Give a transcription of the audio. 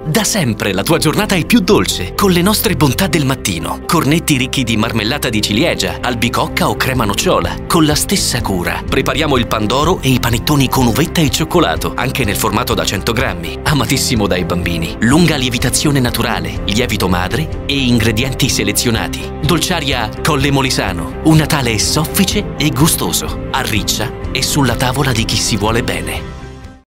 Da sempre la tua giornata è più dolce con le nostre bontà del mattino. Cornetti ricchi di marmellata di ciliegia, albicocca o crema nocciola. Con la stessa cura prepariamo il pandoro e i panettoni con uvetta e cioccolato, anche nel formato da 100 grammi, amatissimo dai bambini. Lunga lievitazione naturale, lievito madre e ingredienti selezionati. Dolciaria Colle Molisano, un Natale soffice e gustoso, a riccia e sulla tavola di chi si vuole bene.